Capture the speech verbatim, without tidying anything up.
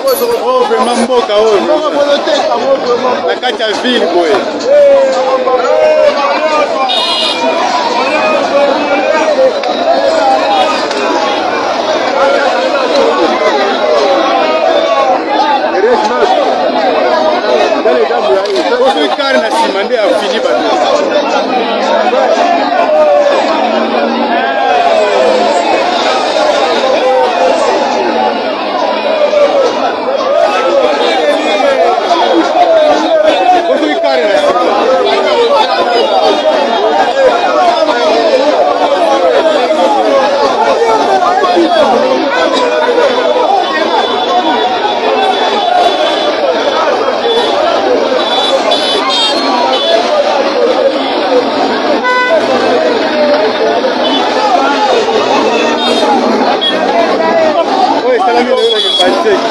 Oh, vraiment mboka oyo. Na kati ya ville boye. Koso ikari na sima nde afini bato. Oi, está na minha